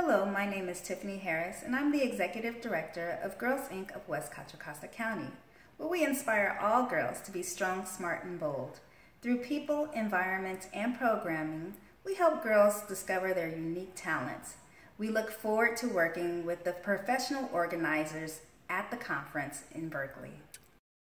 Hello, my name is Tiffany Harris, and I'm the Executive Director of Girls Inc. of West Contra Costa County, where we inspire all girls to be strong, smart, and bold. Through people, environment, and programming, we help girls discover their unique talents. We look forward to working with the professional organizers at the conference in Berkeley.